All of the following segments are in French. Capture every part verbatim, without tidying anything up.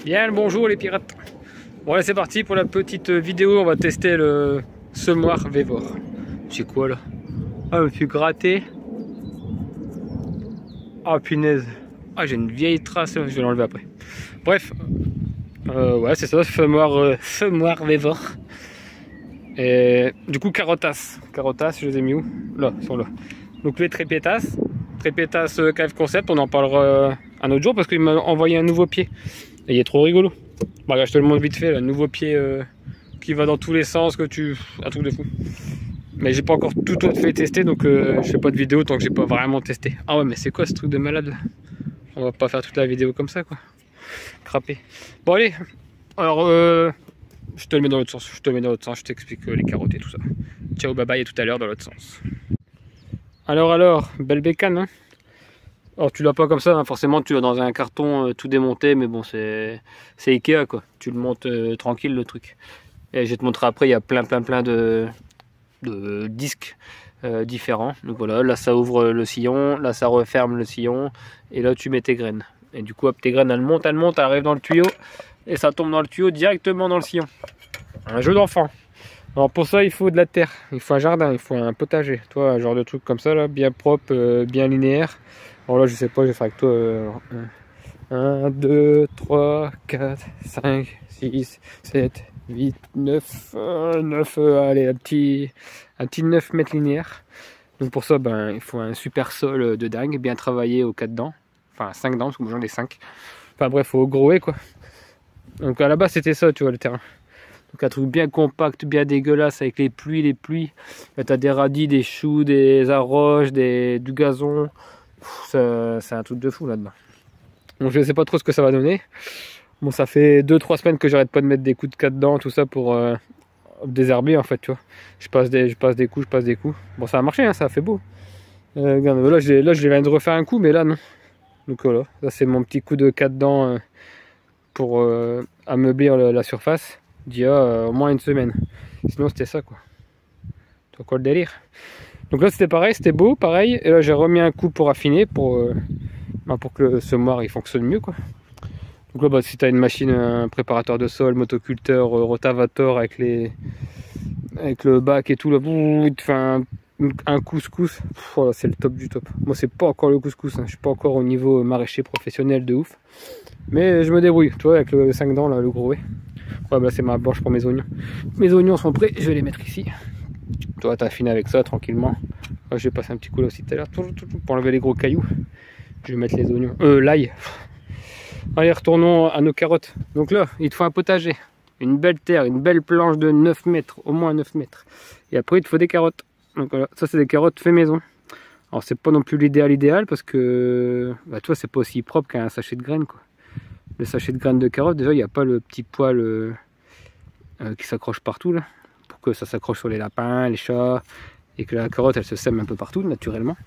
Bien le bonjour les pirates. Bon allez c'est parti pour la petite vidéo, on va tester le semoir Vévor. C'est quoi là? Ah je me suis gratté. Ah punaise. Ah j'ai une vieille trace, je vais l'enlever après. Bref. Euh, ouais c'est ça, semoir, euh, semoir Vévor. Et du coup carottas. Carottas je les ai mis où? Là, ils sont là. Donc les trépétas. Trépétas euh, K F Concept, on en parlera euh, un autre jour parce qu'il m'a envoyé un nouveau pied. Et il est trop rigolo. Bah, regarde, je te le montre vite fait, le nouveau pied euh, qui va dans tous les sens, que tu... un truc de fou. Mais j'ai pas encore tout fait tester, donc euh, je fais pas de vidéo tant que j'ai pas vraiment testé. Ah ouais, mais c'est quoi ce truc de malade là? On va pas faire toute la vidéo comme ça, quoi. Crapé. Bon allez, alors euh, je te le mets dans l'autre sens, je te le mets dans l'autre sens, je t'explique euh, les carottes et tout ça. Ciao, bye bye, et tout à l'heure dans l'autre sens. Alors alors, belle bécane, hein. Alors tu l'as pas comme ça, hein. Forcément tu l'as dans un carton euh, tout démonté, mais bon c'est c'est Ikea quoi, tu le montes euh, tranquille le truc. Et je vais te montrer après, il y a plein plein plein de, de disques euh, différents. Donc voilà, là ça ouvre le sillon, là ça referme le sillon, et là tu mets tes graines. Et du coup hop, tes graines elles montent, elles montent, elles arrivent dans le tuyau, et ça tombe dans le tuyau directement dans le sillon. Un jeu d'enfant. Alors pour ça il faut de la terre, il faut un jardin, il faut un potager. Toi un genre de truc comme ça là, bien propre, euh, bien linéaire. Alors là, je sais pas, je vais faire avec toi euh, un, deux, trois, quatre, cinq, six, sept, huit, neuf, neuf, euh, allez, un petit, un petit neuf mètres linéaires. Donc pour ça, ben, il faut un super sol de dingue, bien travaillé aux quatre dents, enfin cinq dents, parce que moi j'en ai cinq. Enfin bref, faut grower quoi. Donc à la base, c'était ça, tu vois, le terrain. Donc un truc bien compact, bien dégueulasse, avec les pluies, les pluies. Là, t'as des radis, des choux, des arroches, des, du gazon. C'est un truc de fou là-dedans. Donc je ne sais pas trop ce que ça va donner. Bon, ça fait deux trois semaines que j'arrête pas de mettre des coups de quatre dents, tout ça pour euh, désherber en fait, tu vois. Je passe, des, je passe des coups, je passe des coups. Bon, ça a marché, hein, ça a fait beau. Euh, regarde, là, je, là, je viens de refaire un coup, mais là, non. Donc voilà, ça c'est mon petit coup de quatre dents euh, pour euh, ameublir le, la surface d'il y a euh, au moins une semaine. Sinon, c'était ça, quoi. Tu vois quoi le délire? Donc là c'était pareil, c'était beau, pareil, et là j'ai remis un coup pour affiner, pour, euh, bah pour que le semoir il fonctionne mieux quoi. Donc là bah, si tu as une machine, un préparateur de sol, motoculteur, euh, rotavator avec les avec le bac et tout, là, il te fait un, un couscous, oh, c'est le top du top. Moi c'est pas encore le couscous, hein. Je suis pas encore au niveau maraîcher professionnel de ouf, mais je me débrouille, tu vois, avec le cinq dents là, le gros ouais. Ouais, bah, c'est ma planche pour mes oignons. Mes oignons sont prêts, je vais les mettre ici. Toi, t'as affiné avec ça tranquillement. Moi, je vais passer un petit coup là aussi tout à l'heure pour enlever les gros cailloux. Je vais mettre les oignons, euh, l'ail. Allez, retournons à nos carottes. Donc là, il te faut un potager, une belle terre, une belle planche de neuf mètres, au moins neuf mètres. Et après, il te faut des carottes. Donc voilà, ça, c'est des carottes fait maison. Alors, c'est pas non plus l'idéal idéal parce que, bah, tu vois, c'est pas aussi propre qu'un sachet de graines, quoi. Le sachet de graines de carottes, déjà, il n'y a pas le petit poil euh, euh, qui s'accroche partout là. Que ça s'accroche sur les lapins, les chats, et que la carotte elle se sème un peu partout naturellement.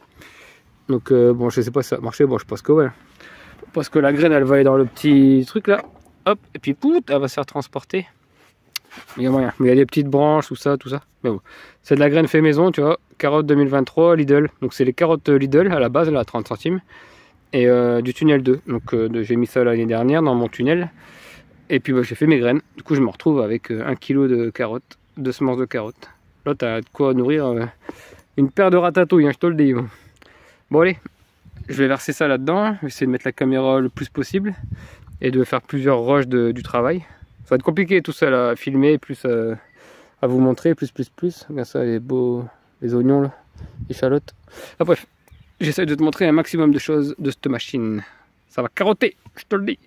Donc euh, bon, je sais pas si ça va marcher, bon je pense que ouais. Parce que la graine elle va aller dans le petit truc là, hop, et puis pout, elle va se faire transporter. Il y a moyen, mais il y a des petites branches, tout ça, tout ça. Mais bon, c'est de la graine fait maison, tu vois, carotte deux mille vingt-trois, Lidl. Donc c'est les carottes Lidl à la base, là, à trente centimes. Et euh, du tunnel deux. Donc euh, j'ai mis ça l'année dernière dans mon tunnel. Et puis bah, j'ai fait mes graines. Du coup je me retrouve avec euh, un kilo de carottes. De semences de carottes. Là, tu as de quoi nourrir euh, une paire de ratatouilles, hein, je te le dis. Bon. Bon, allez, je vais verser ça là-dedans. Je vais essayer de mettre la caméra le plus possible et de faire plusieurs rushs de, du travail. Ça va être compliqué tout ça là, à filmer, plus euh, à vous montrer, plus, plus, plus. Regarde ça, les beaux, les oignons, là, les échalotes. Ah, bref, j'essaie de te montrer un maximum de choses de cette machine. Ça va carotter, je te le dis.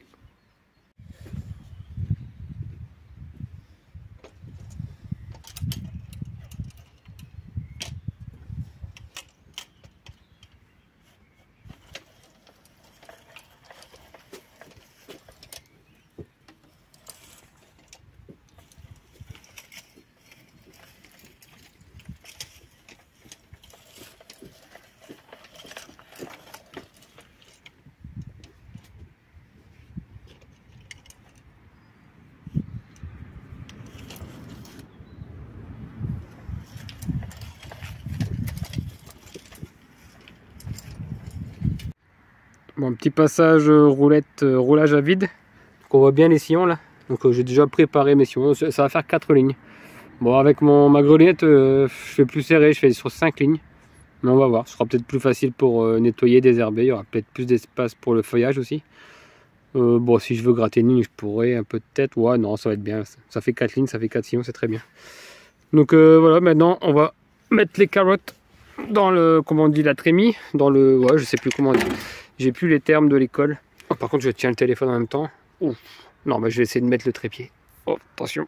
Bon, petit passage euh, roulette, euh, roulage à vide. qu'on voit bien les sillons là. Donc euh, j'ai déjà préparé mes sillons, ça, ça va faire quatre lignes. Bon, avec mon, ma grelinette, euh, je fais plus serré, je fais sur cinq lignes. Mais on va voir, ce sera peut-être plus facile pour euh, nettoyer, désherber, il y aura peut-être plus d'espace pour le feuillage aussi. Euh, bon, si je veux gratter une ligne, je pourrais un peu de tête. Ouais, non, ça va être bien. Ça fait quatre lignes, ça fait quatre sillons, c'est très bien. Donc euh, voilà, maintenant on va mettre les carottes dans le, comment on dit, la trémie, dans le, ouais, je sais plus comment on dit. J'ai plus les termes de l'école. Oh, par contre, je tiens le téléphone en même temps. Ouf. Non, mais je vais essayer de mettre le trépied. Oh, attention.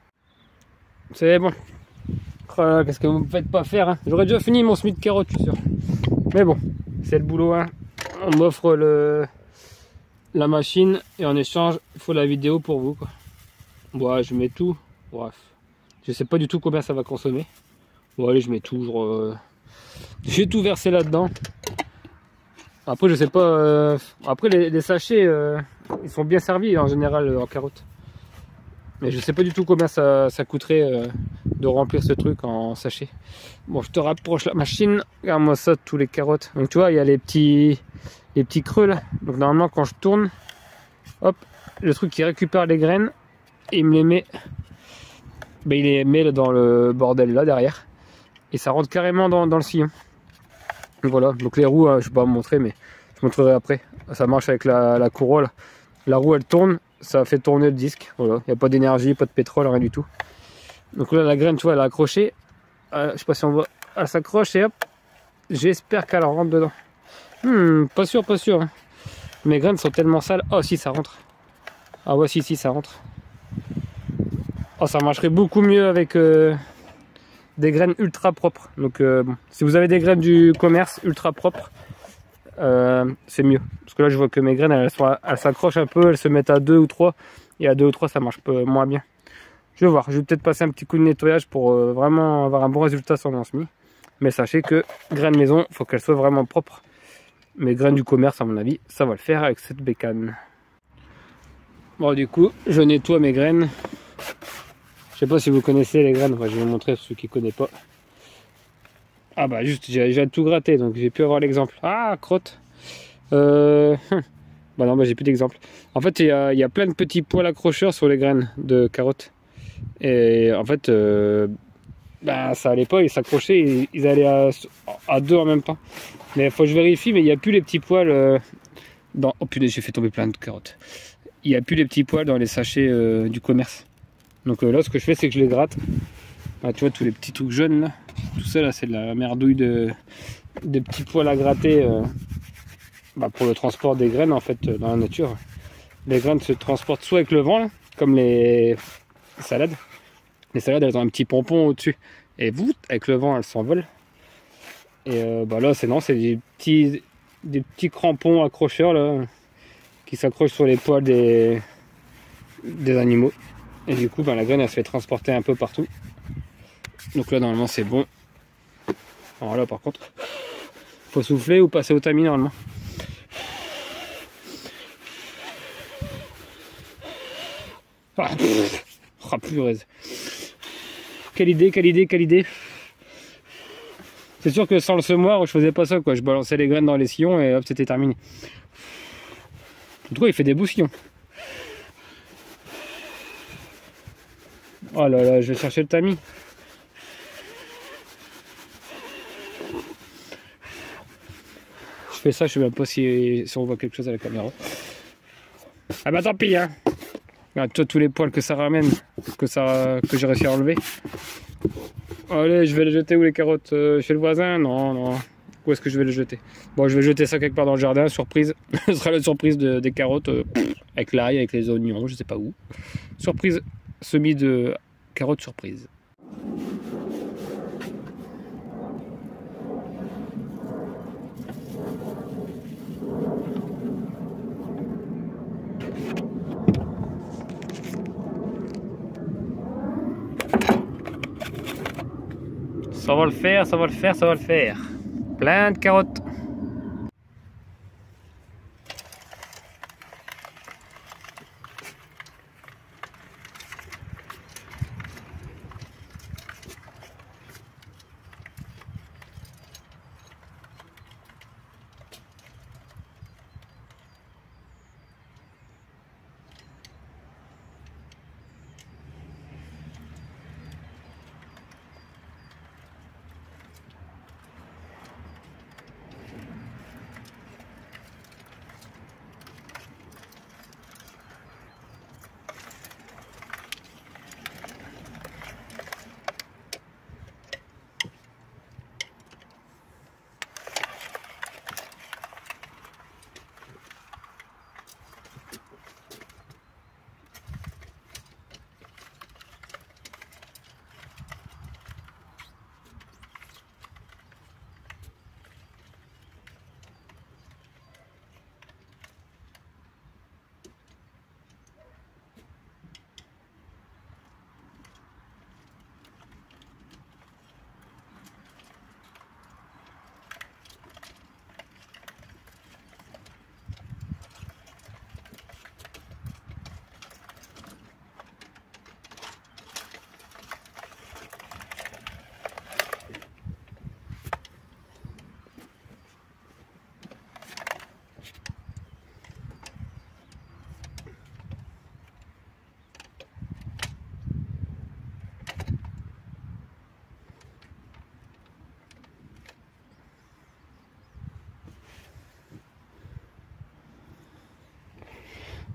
C'est bon. Oh, qu'est-ce que vous me faites pas faire, hein. J'aurais déjà fini mon semis de carottes, je suis sûr. Mais bon, c'est le boulot, hein. On m'offre le la machine et en échange, il faut la vidéo pour vous, quoi. Bon, ouais, je mets tout. Bref, je sais pas du tout combien ça va consommer. Bon, allez, je mets tout. Euh... J'ai tout versé là-dedans. Après, je sais pas. Euh... Après, les, les sachets, euh... ils sont bien servis en général euh, en carottes. Mais je sais pas du tout combien ça, ça coûterait euh, de remplir ce truc en sachet. Bon, je te rapproche la machine. Regarde-moi ça, tous les carottes. Donc tu vois, il y a les petits, les petits creux là. Donc normalement, quand je tourne, hop, le truc qui récupère les graines, et il me les met, ben, il les met dans le bordel là derrière. Et ça rentre carrément dans, dans le sillon. Donc voilà, donc les roues, hein, je vais pas vous montrer, mais je montrerai après. Ça marche avec la, la courroie là. La roue elle tourne, ça fait tourner le disque. Voilà, il n'y a pas d'énergie, pas de pétrole, rien du tout. Donc là la graine, tu vois, elle est accrochée. Euh, je sais pas si on voit, elle s'accroche et hop, j'espère qu'elle rentre dedans. Hmm, pas sûr, pas sûr. Hein. Mes graines sont tellement sales. Oh si, ça rentre. Ah ouais, si, si, ça rentre. Oh, ça marcherait beaucoup mieux avec euh, des graines ultra propres. Donc euh, bon, si vous avez des graines du commerce ultra propres, euh, c'est mieux. Parce que là je vois que mes graines elles, elles s'accrochent un peu, elles se mettent à deux ou trois. Et à deux ou trois ça marche peu, moins bien. Je vais voir, je vais peut-être passer un petit coup de nettoyage pour euh, vraiment avoir un bon résultat sur mon semis. Mais sachez que graines maison, il faut qu'elles soient vraiment propres. Mes graines du commerce à mon avis, ça va le faire avec cette bécane. Bon du coup, je nettoie mes graines. Je sais pas si vous connaissez les graines, moi je vais vous montrer pour ceux qui ne connaissent pas. Ah bah juste, j'ai tout gratté, donc j'ai pu avoir l'exemple. Ah, crotte. Euh... Bah non, bah j'ai plus d'exemple. En fait, il y a, y a plein de petits poils accrocheurs sur les graines de carottes. Et en fait, euh... bah ça allait pas, ils s'accrochaient, ils allaient à, à deux en même temps. Mais il faut que je vérifie, mais il n'y a plus les petits poils euh... dans... Oh putain, j'ai fait tomber plein de carottes. Il n'y a plus les petits poils dans les sachets euh, du commerce. Donc euh, là, ce que je fais, c'est que je les gratte. Ah, tu vois, tous les petits trucs jaunes là. Tout ça, là, c'est de la merdouille de, de petits poils à gratter euh, bah, pour le transport des graines, en fait, euh, dans la nature. Les graines se transportent soit avec le vent, là, comme les salades. Les salades, elles ont un petit pompon au-dessus. Et vous, avec le vent, elles s'envolent. Et euh, bah là, c'est non, c'est des petits, des petits crampons accrocheurs, là, qui s'accrochent sur les poils des, des animaux. Et du coup, ben, la graine, elle se fait transporter un peu partout. Donc là, normalement, c'est bon. Alors là, par contre, faut souffler ou passer au tamis, normalement. Ah, oh, purée. Quelle idée, quelle idée, quelle idée. C'est sûr que sans le semoir, je faisais pas ça, quoi. Je balançais les graines dans les sillons et hop, c'était terminé. En tout cas, il fait des beaux sillons. Oh là là, je vais chercher le tamis. Je fais ça, je sais même pas si, si on voit quelque chose à la caméra. Ah bah tant pis, hein. Regarde toi tous les poils que ça ramène, que, ça, que j'ai réussi à enlever. Allez, je vais les jeter où les carottes euh, chez le voisin? Non, non. Où est-ce que je vais les jeter? Bon, je vais jeter ça quelque part dans le jardin, surprise. Ce sera la surprise de, des carottes, euh, avec l'ail, avec les oignons, je sais pas où. Surprise, semis de carottes surprise. Ça va le faire, ça va le faire, ça va le faire. Plein de carottes.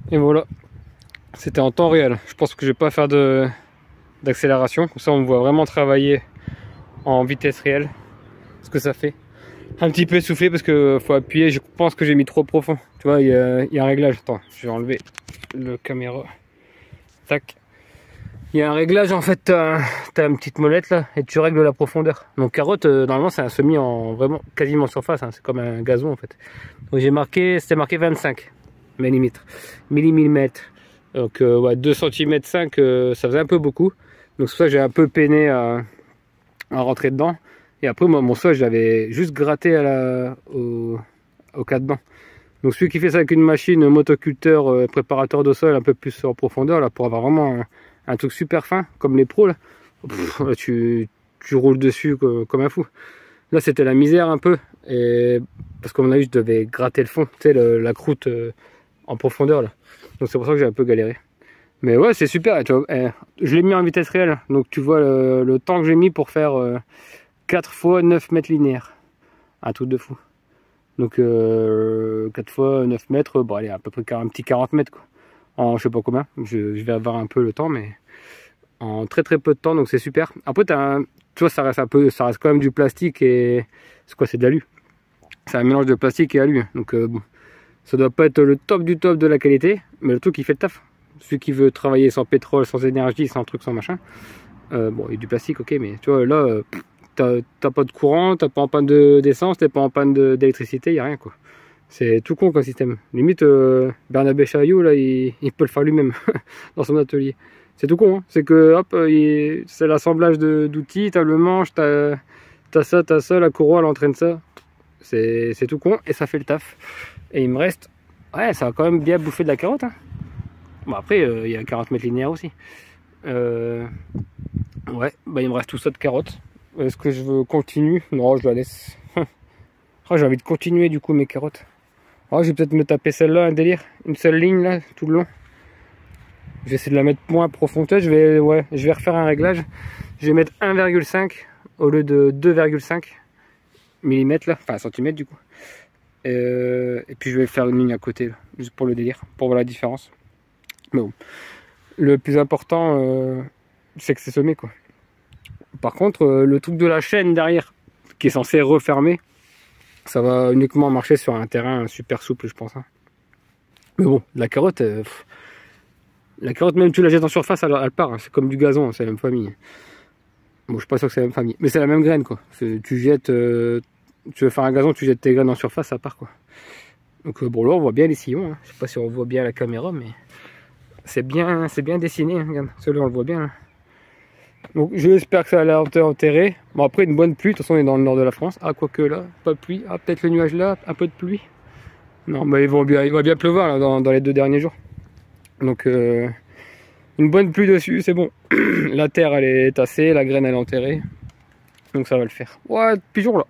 Et voilà, c'était en temps réel. Je pense que je vais pas faire de d'accélération, comme ça on me voit vraiment travailler en vitesse réelle, ce que ça fait. Un petit peu essoufflé parce que faut appuyer, je pense que j'ai mis trop profond. Tu vois, il y a, il y a un réglage. Attends, je vais enlever le caméra. Tac. Il y a un réglage en fait, t'as as une petite molette là et tu règles la profondeur. Donc carotte, euh, normalement c'est un semis en vraiment quasiment surface, hein, c'est comme un gazon en fait. Donc j'ai marqué, c'était marqué vingt-cinq millimètres. millimètres. Donc euh, ouais, deux centimètres cinq, euh, ça faisait un peu beaucoup. Donc c'est pour ça que j'ai un peu peiné à, à rentrer dedans. Et après moi mon sol j'avais juste gratté à la, au, au cadran. Donc celui qui fait ça avec une machine motoculteur euh, préparateur de sol un peu plus en profondeur là pour avoir vraiment un, un truc super fin comme les pros là, pff, là tu, tu roules dessus comme un fou. Là c'était la misère un peu et parce qu'à mon avis je devais gratter le fond, tu sais la croûte euh, en profondeur là. Donc c'est pour ça que j'ai un peu galéré. Mais ouais c'est super, tu vois, eh, je l'ai mis en vitesse réelle. Donc tu vois le, le temps que j'ai mis pour faire euh, quatre fois neuf mètres linéaires. Un truc de fou. Donc euh, quatre fois neuf mètres, bon allez à peu près un petit quarante mètres quoi. En je sais pas combien, je, je vais avoir un peu le temps mais en très très peu de temps donc c'est super. Après as un, tu vois ça reste un peu, ça reste quand même du plastique et c'est quoi, c'est de l'alu. C'est un mélange de plastique et alu. Donc euh, bon, ça doit pas être le top du top de la qualité, mais le truc qui fait le taf. Celui qui veut travailler sans pétrole, sans énergie, sans truc, sans machin. Euh, bon, il y a du plastique, ok, mais tu vois là, euh, t'as pas de courant, t'as pas en panne d'essence, t'es pas en panne d'électricité, il n'y a rien quoi. C'est tout con comme système. Limite, euh, Bernabé Chaillot, là, il, il peut le faire lui-même dans son atelier. C'est tout con, hein. C'est que hop, c'est l'assemblage d'outils, t'as le manche, t'as as ça, t'as ça, la courroie, elle entraîne ça. C'est tout con et ça fait le taf. Et il me reste, ouais, ça va quand même bien bouffer de la carotte. Hein. Bon, après, euh, il y a quarante mètres linéaires aussi. Euh, ouais, bah il me reste tout ça de carottes. Est-ce que je veux continuer? Non, je la laisse. Oh, j'ai envie de continuer du coup mes carottes. Oh, je vais peut-être me taper celle-là, un délire. Une seule ligne là, tout le long. Je vais essayer de la mettre moins profondeur. Je vais, ouais, je vais refaire un réglage. Je vais mettre un virgule cinq au lieu de deux virgule cinq millimètres là, enfin centimètres du coup. Euh, et puis je vais faire une ligne à côté, là, juste pour le délire, pour voir la différence. Mais bon, le plus important, euh, c'est que c'est semé quoi. Par contre, euh, le truc de la chaîne derrière, qui est censé refermer, ça va uniquement marcher sur un terrain super souple, je pense. Hein. Mais bon, la carotte, euh, pff, la carotte même tu la jettes en surface, elle, elle part. Hein. C'est comme du gazon, c'est la même famille. Bon, je suis pas sûr que c'est la même famille, mais c'est la même graine quoi. Tu jettes, euh, tu veux faire un gazon, tu jettes tes graines en surface, ça part quoi. Donc euh, bon là on voit bien les sillons. Hein. Je sais pas si on voit bien à la caméra, mais c'est bien, c'est bien dessiné. Hein. Regarde, celui-là on le voit bien. Hein. Donc j'espère que ça a l'air enterré. Bon après une bonne pluie, de toute façon on est dans le nord de la France. Ah quoique là, pas de pluie. Ah peut-être le nuage là, un peu de pluie. Non bah il va bien, il va bien pleuvoir là, dans, dans les deux derniers jours. Donc euh, une bonne pluie dessus, c'est bon. La terre elle est tassée, la graine elle est enterrée. Donc ça va le faire. Ouais, pigeon là.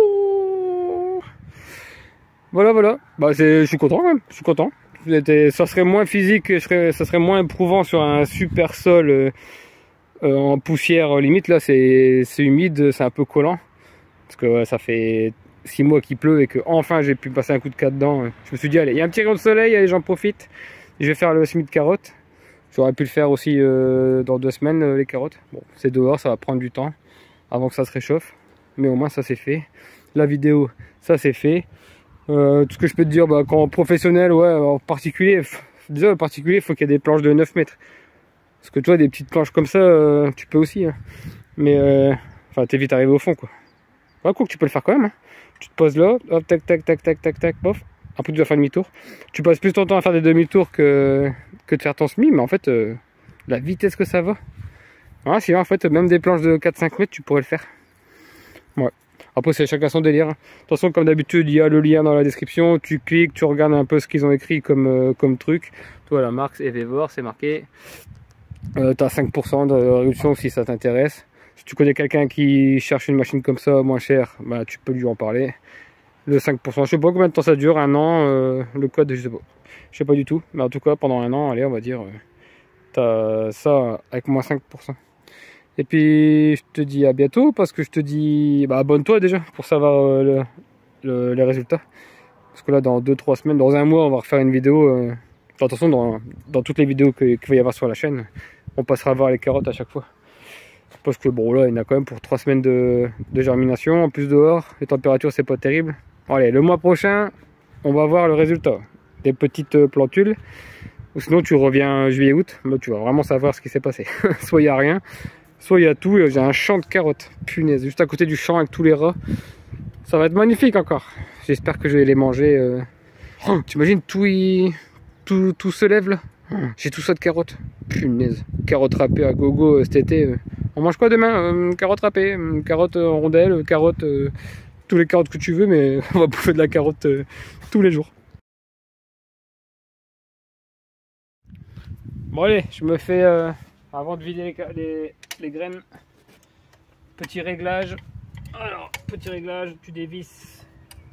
Voilà voilà. Bah je suis content quand même, je suis content. Ça serait moins physique, ça serait moins éprouvant sur un super sol. Euh, Euh, en poussière limite là c'est humide, c'est un peu collant parce que ouais, ça fait six mois qu'il pleut et que enfin j'ai pu passer un coup de cas dedans. Je me suis dit allez, il y a un petit rayon de soleil, allez j'en profite, je vais faire le semis de carottes. J'aurais pu le faire aussi euh, dans deux semaines euh, les carottes. Bon c'est dehors, ça va prendre du temps avant que ça se réchauffe, mais au moins ça c'est fait. La vidéo ça c'est fait. Euh, tout ce que je peux te dire, bah, quand professionnel, ouais, en particulier, déjà en particulier il faut qu'il y ait des planches de neuf mètres. Parce que tu vois, des petites planches comme ça, euh, tu peux aussi. Hein. Mais, euh, enfin, t'es vite arrivé au fond, quoi. Ouais, quoi que tu peux le faire quand même. Hein. Tu te poses là, hop, tac, tac, tac, tac, tac, tac, pof. Après, tu dois faire demi-tour. Tu passes plus ton temps à faire des demi-tours que, que de faire ton semis, mais en fait, euh, la vitesse que ça va. Ouais, sinon, en fait, même des planches de quatre cinq mètres, tu pourrais le faire. Ouais. Après, c'est chacun son délire. Hein. De toute façon, comme d'habitude, il y a le lien dans la description. Tu cliques, tu regardes un peu ce qu'ils ont écrit comme, euh, comme truc. Toi, la marque, c'est Evevor, c'est marqué. Euh, tu as cinq pour cent de réduction si ça t'intéresse. Si tu connais quelqu'un qui cherche une machine comme ça moins chère, bah, tu peux lui en parler. Le cinq pour cent, je sais pas combien de temps ça dure, un an, euh, le code je sais pas. Je sais pas du tout, mais en tout cas pendant un an, allez on va dire, euh, tu as ça avec moins cinq pour cent. Et puis je te dis à bientôt parce que je te dis, bah, abonne-toi déjà pour savoir euh, le, le, les résultats. Parce que là dans deux trois semaines, dans un mois on va refaire une vidéo. Euh, De toute façon, dans, dans toutes les vidéos qu'il va y avoir sur la chaîne, on passera à voir les carottes à chaque fois. Parce que bon là, il y en a quand même pour trois semaines de, de germination. En plus dehors, les températures c'est pas terrible. Bon, allez, le mois prochain, on va voir le résultat. Des petites plantules. Ou sinon tu reviens juillet-août, là tu vas vraiment savoir ce qui s'est passé. Soit il n'y a rien, soit il y a tout. J'ai un champ de carottes, punaise, juste à côté du champ avec tous les rats. Ça va être magnifique encore. J'espère que je vais les manger. Euh... Oh, t'imagines, tout, y... tout, tout se lève là. J'ai tout ça de carottes. Punaise. Carottes râpées à gogo euh, cet été. Euh. On mange quoi demain? euh, Carottes râpées, euh, carottes en rondelles, carottes, euh, tous les carottes que tu veux, mais on va bouffer de la carotte euh, tous les jours. Bon allez, je me fais, euh, avant de vider les, les, les graines, petit réglage. Alors, petit réglage, tu dévisses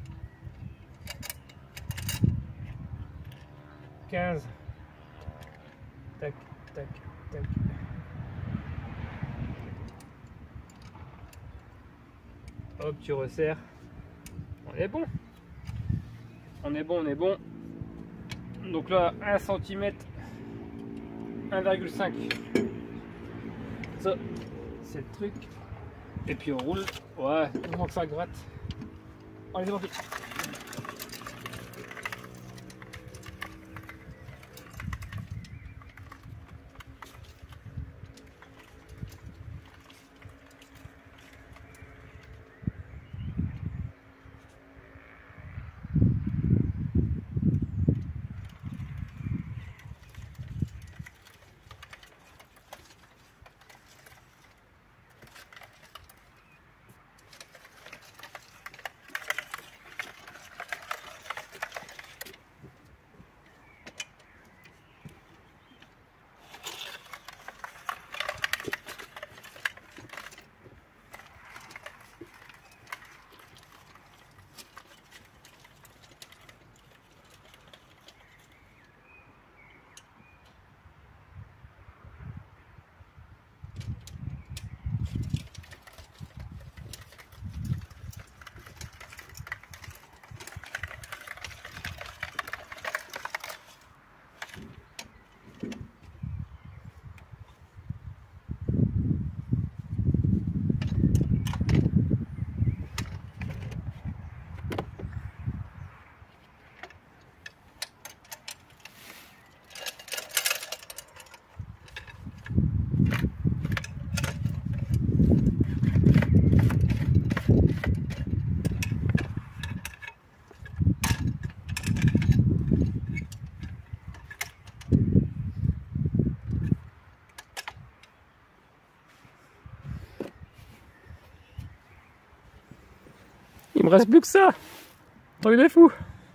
quinze. Tac, tac, tac. Hop, tu resserres. On est bon. On est bon, on est bon. Donc là, un centimètre, un virgule cinq. Ça, c'est le truc. Et puis on roule. Ouais, avant que ça gratte. Allez, c'est parti. Il me reste plus que ça. Truc de fou.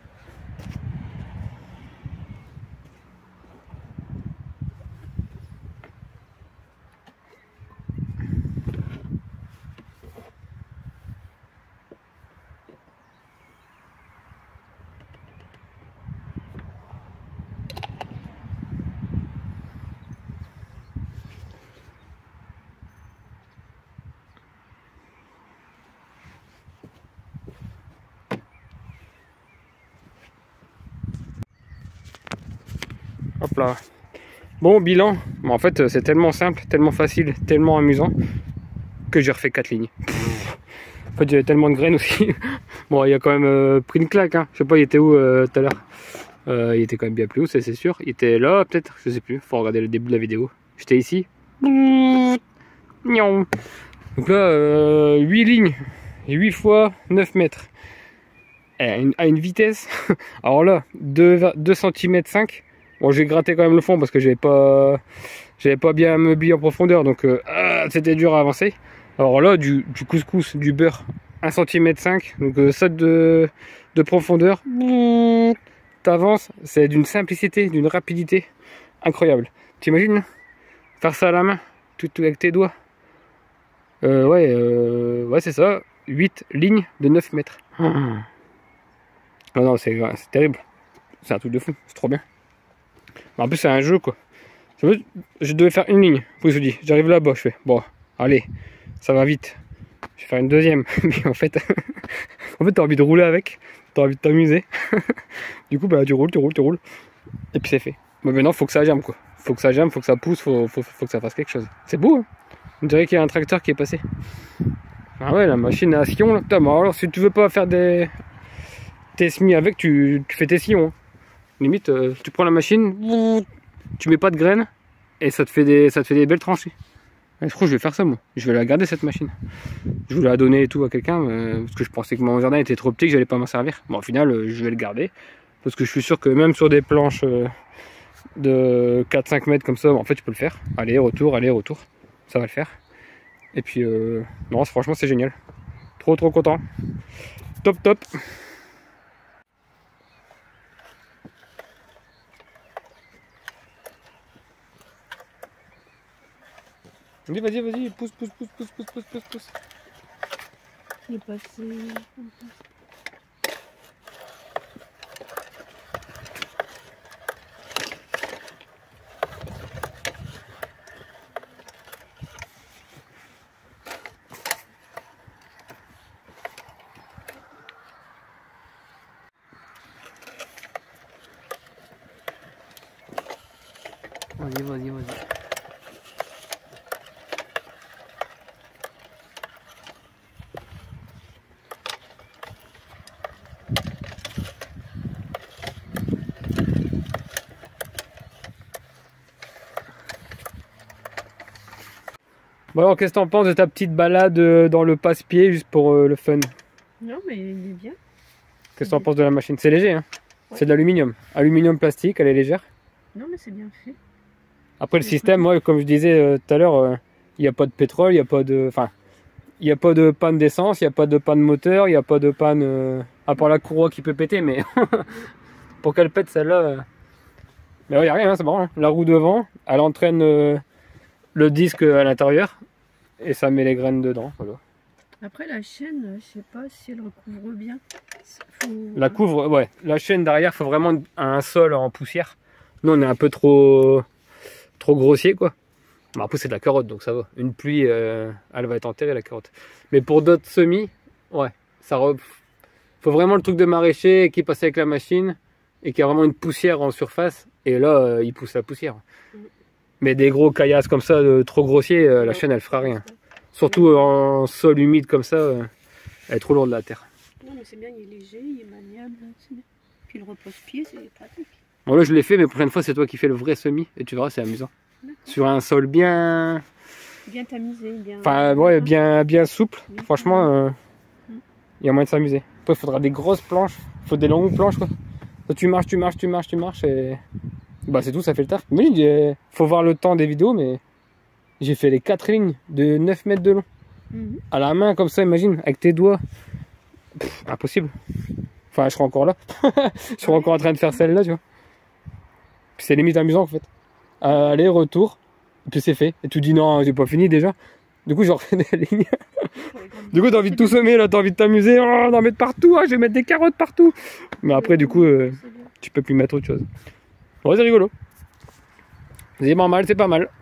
Hop là. Bon, bilan. Bon, en fait, c'est tellement simple, tellement facile, tellement amusant que j'ai refait quatre lignes. Pff. En fait, j'avais tellement de graines aussi. Bon, il a quand même euh, pris une claque. Hein. Je sais pas, il était où euh, tout à l'heure. euh, Il était quand même bien plus haut, c'est sûr. Il était là, peut-être. Je sais plus. Faut regarder le début de la vidéo. J'étais ici. Donc là, euh, huit lignes. huit fois neuf mètres. À une, à une vitesse. Alors là, deux virgule cinq centimètres. Bon, j'ai gratté quand même le fond parce que j'avais pas, j'avais pas bien meublé en profondeur, donc euh, ah, c'était dur à avancer. Alors là, du, du couscous, du beurre, un centimètre cinq, donc euh, ça de, de profondeur, t'avances, c'est d'une simplicité, d'une rapidité incroyable. T'imagines faire ça à la main, tout, tout avec tes doigts. Euh, ouais, euh, ouais c'est ça, huit lignes de neuf mètres. Oh. Non, non, c'est terrible, c'est un truc de fou, c'est trop bien. En plus c'est un jeu quoi. Je devais faire une ligne. Puis je dis, j'arrive là-bas, je fais bon, allez, ça va vite. Je vais faire une deuxième. Mais en fait, en fait t'as envie de rouler avec, t'as envie de t'amuser. Du coup bah tu roules, tu roules, tu roules. Et puis c'est fait. Bon, maintenant, faut que ça germe, quoi. Faut que ça germe, faut que ça pousse, faut, faut, faut que ça fasse quelque chose. C'est beau, hein. On dirait qu'il y a un tracteur qui est passé. Ah ouais, la machine à sillon, là. Putain, bon, alors, si tu veux pas faire des... tes semis avec, tu, tu fais tes sillons. Hein. Limite, euh, tu prends la machine, tu mets pas de graines, et ça te fait des, ça te fait des belles tranchées. Et je crois que je vais faire ça, moi. Je vais la garder, cette machine. Je voulais la donner et tout à quelqu'un, euh, parce que je pensais que mon jardin était trop petit, que j'allais pas m'en servir. Bon, au final, euh, je vais le garder. Parce que je suis sûr que même sur des planches euh, de quatre cinq mètres comme ça, en fait, tu peux le faire. Aller, retour, aller, retour. Ça va le faire. Et puis, euh, non, franchement, c'est génial. Trop, trop content. Top, top. Vas-y, vas-y, vas-y, pousse, pousse, pousse, pousse, pousse, pousse, pousse, pousse. Il est passé. Vas-y, vas-y, vas-y. Bon alors, qu'est-ce que t'en penses de ta petite balade dans le passe-pied, juste pour euh, le fun? Non, mais il est bien. Qu'est-ce que t'en penses de la machine? C'est léger, hein? Ouais. C'est de l'aluminium. Aluminium plastique, elle est légère. Non, mais c'est bien fait. Après, le système, moi, comme je disais euh, tout à l'heure, il euh, n'y a pas de pétrole, il n'y a pas de... Enfin, il n'y a pas de panne d'essence, il n'y a pas de panne moteur, il n'y a pas de panne... Euh, à part la courroie qui peut péter, mais... pour qu'elle pète, celle-là... Euh... Mais il n'y a rien, hein, c'est marrant. Hein. La roue devant, elle entraîne euh, le disque à l'intérieur, et ça met les graines dedans, voilà. Après, la chaîne, je sais pas si elle recouvre bien. Faut... La couvre, ouais. La chaîne derrière, il faut vraiment un sol en poussière. Nous, on est un peu trop... trop grossier, quoi. Mais après, c'est de la carotte, donc ça va. Une pluie, euh, elle va être enterrée, la carotte. Mais pour d'autres semis, ouais, ça re... faut vraiment le truc de maraîcher qui passe avec la machine et qui a vraiment une poussière en surface. Et là, euh, il pousse la poussière. Mm. Mais des gros caillasses comme ça, de, trop grossiers, euh, la chaîne, elle fera rien. Surtout euh, en sol humide comme ça, euh, elle est trop lourde, la terre. Non, mais c'est bien, il est léger, il est maniable. Est bien. Puis le repose-pied, c'est pratique. Bon, là, je l'ai fait, mais la prochaine fois, c'est toi qui fais le vrai semis. Et tu verras, c'est amusant. Sur un sol bien... Bien tamisé, bien... Enfin, ouais, bien, bien souple. Bien Franchement, il euh, mm. y a moyen de s'amuser. Après, il faudra des grosses planches. Il faut des longues planches, quoi. Toi, tu marches, tu marches, tu marches, tu marches, et... Bah, c'est tout, ça fait le taf. Mais il faut voir le temps des vidéos, mais... J'ai fait les quatre lignes de neuf mètres de long. Mm-hmm. À la main, comme ça, imagine, avec tes doigts. Pff, impossible. Enfin, je serai encore là. Je serai encore en train de faire celle-là, tu vois. Puis c'est limite amusant, en fait. Aller, retour, et puis c'est fait. Et tu dis non, j'ai pas fini déjà. Du coup, j'en refais des lignes. Du coup, t'as envie de tout semer, là, t'as envie de t'amuser, oh, d'en mettre partout, hein, je vais mettre des carottes partout. Mais après, du coup, euh, tu peux plus mettre autre chose. Bon, c'est rigolo. C'est pas mal, c'est pas mal.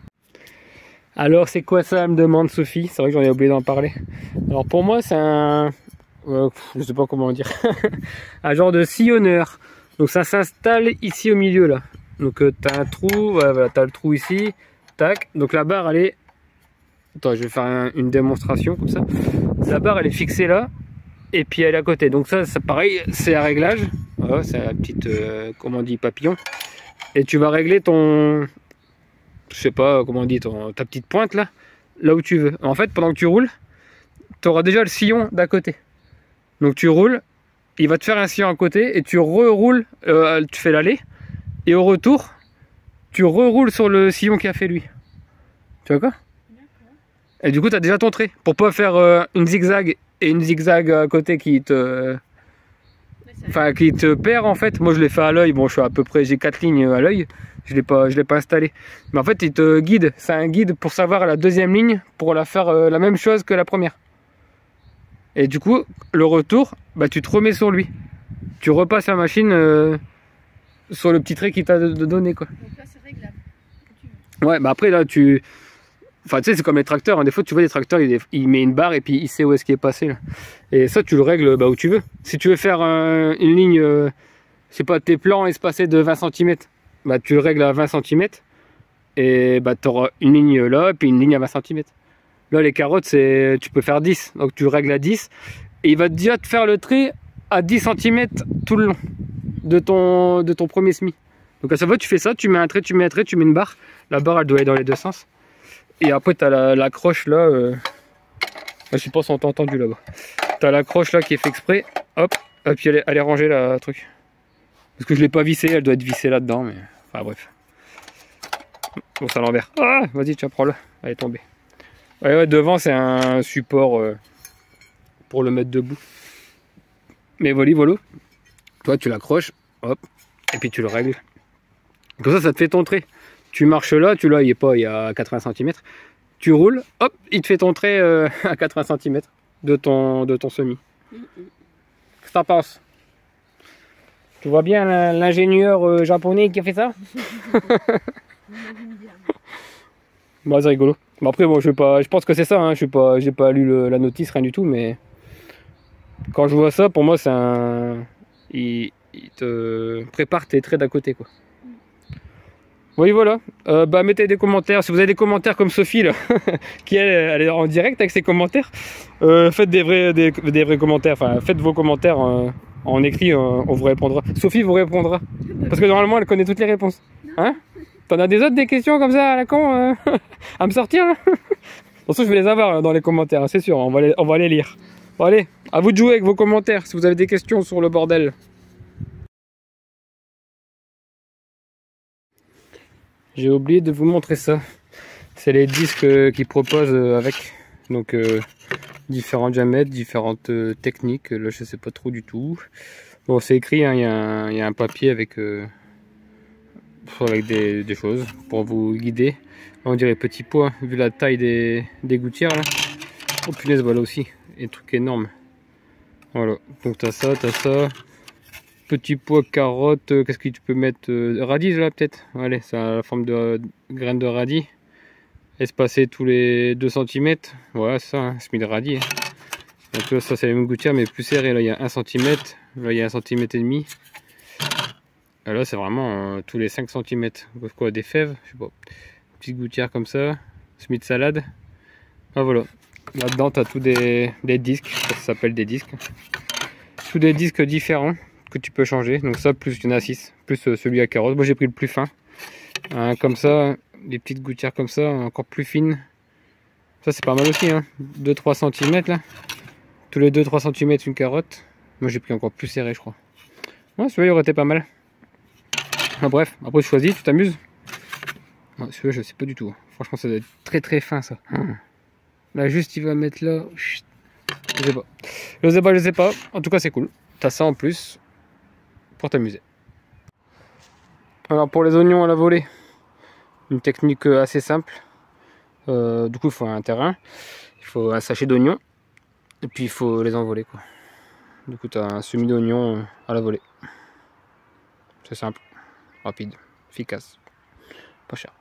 Alors, c'est quoi ça, elle me demande Sophie. C'est vrai que j'en ai oublié d'en parler. Alors, pour moi, c'est un... Euh, je sais pas comment dire. Un genre de sillonneur. Donc, ça s'installe ici au milieu, là. Donc euh, tu as un trou, voilà, voilà, tu as le trou ici, tac, donc la barre elle est, attends je vais faire un, une démonstration comme ça, la barre elle est fixée là, et puis elle est à côté, donc ça, ça pareil, c'est à réglage, voilà, c'est la petite, euh, comment on dit, papillon, et tu vas régler ton, je sais pas comment on dit, ton, ta petite pointe là, là où tu veux. En fait pendant que tu roules, tu auras déjà le sillon d'à côté, donc tu roules, il va te faire un sillon à côté, et tu reroules, euh, tu fais l'aller. Et au retour, tu reroules sur le sillon qu'il a fait lui. Tu vois quoi? Et du coup, tu as déjà ton trait. Pour pas faire euh, une zigzag et une zigzag à côté qui te... Enfin, qui te perd en fait. Moi, je l'ai fait à l'œil. Bon, je suis à peu près... J'ai quatre lignes à l'œil. Je l'ai pas, je l'ai pas installé. Mais en fait, il te guide. C'est un guide pour savoir la deuxième ligne, pour la faire euh, la même chose que la première. Et du coup, le retour, bah, tu te remets sur lui. Tu repasses la machine... Euh, sur le petit trait qu'il t'a donné, quoi. Donc là c'est réglable. Ouais, bah après là tu... Enfin tu sais c'est comme les tracteurs, hein. Des fois tu vois les tracteurs, il, il met une barre et puis il sait où est-ce qu'il est passé là. Et ça tu le règles bah, où tu veux. Si tu veux faire un, une ligne, euh, je sais pas, tes plans espacés de vingt centimètres, bah, tu le règles à vingt centimètres. Et bah, tu auras une ligne là, puis une ligne à vingt centimètres. Là, les carottes, c'est tu peux faire dix. Donc tu règles à dix. Et il va déjà te faire le trait à dix centimètres tout le long de ton, de ton premier semis. Donc à chaque fois, tu fais ça, tu mets un trait, tu mets un trait, tu mets une barre. La barre, elle doit être dans les deux sens. Et après, tu as la, la croche là. Euh... Je sais pas si on t'a entendu là-bas. Tu as la croche là qui est fait exprès. Hop. Et puis elle est, elle est rangée là, le truc. Parce que je l'ai pas vissée, elle doit être vissée là-dedans. Mais enfin bref. Bon, ça l'envers. Ah, vas-y, tiens, prends-le. Elle est tombée. Ouais, ouais, devant, c'est un support euh, pour le mettre debout. Mais voilà, voilà. Toi, tu l'accroches, hop, et puis tu le règles. Comme ça, ça te fait ton trait. Tu marches là, tu l'as, il est pas, il y a quatre-vingts centimètres. Tu roules, hop, il te fait ton trait euh, à quatre-vingts centimètres de ton, de ton semis. Qu'est-ce que t'en penses? Tu vois bien l'ingénieur euh, japonais qui a fait ça? Bah, c'est rigolo. Bon, après, bon, je, vais pas, je pense que c'est ça, hein. Je n'ai pas, j'ai pas lu le, la notice, rien du tout, mais quand je vois ça, pour moi, c'est un. Il, il te prépare tes traits d'à côté, quoi. Oui, voilà. Euh, bah, mettez des commentaires. Si vous avez des commentaires comme Sophie, là, qui elle, elle est en direct avec ses commentaires, euh, faites des vrais, des, des vrais commentaires. Enfin, faites vos commentaires en, en écrit, on vous répondra. Sophie vous répondra. Parce que normalement, elle connaît toutes les réponses. Hein? T'en as des autres, des questions comme ça à la con euh, à me sortir là? De toute façon, je vais les avoir dans les commentaires, c'est sûr, on va, les, on va les lire. Bon, allez, à vous de jouer avec vos commentaires si vous avez des questions sur le bordel. J'ai oublié de vous montrer ça. C'est les disques qu'ils proposent avec. Donc, euh, différents diamètres, différentes euh, techniques. Là, je sais pas trop du tout. Bon, c'est écrit, il hein, y, y a un papier avec. Euh, avec des, des choses pour vous guider. On dirait petit pois vu la taille des, des gouttières là. Oh punaise, voilà aussi un truc énorme. Voilà, donc t'as ça, t'as ça. Petit pois, carotte, euh, qu'est-ce que tu peux mettre, euh, radis là peut-être. Allez, ça a la forme de euh, graines de radis. Espacé tous les deux centimètres. Voilà, c'est ça, hein, semis de radis. Hein. Donc là, ça c'est les mêmes gouttières mais plus serré. Là il y a un centimètre, là il y a un centimètre et demi. Et là c'est vraiment euh, tous les cinq centimètres. Quoi, des fèves, je sais pas. Petite gouttière comme ça, semis de salade. Ah voilà. Là-dedans tu as tous des, des disques, ça s'appelle des disques. Tous des disques différents que tu peux changer. Donc ça plus il y en a six, plus euh, celui à carotte. Moi j'ai pris le plus fin. Hein, comme ça, des petites gouttières comme ça, encore plus fines. Ça c'est pas mal aussi, hein. deux trois centimètres là. Tous les deux trois centimètres une carotte. Moi j'ai pris encore plus serré je crois. Ouais, celui-là il aurait été pas mal. Ah, bref, après tu choisis, tu t'amuses. Ouais, celui-là je sais pas du tout. Franchement ça doit être très très fin ça. Là juste il va mettre là. Je sais pas. Je sais pas, je sais pas. En tout cas c'est cool. T'as ça en plus pour t'amuser. Alors pour les oignons à la volée, une technique assez simple. Euh, du coup il faut un terrain, il faut un sachet d'oignons et puis il faut les envoler quoi. Du coup tu as un semis d'oignons à la volée. C'est simple, rapide, efficace, pas cher.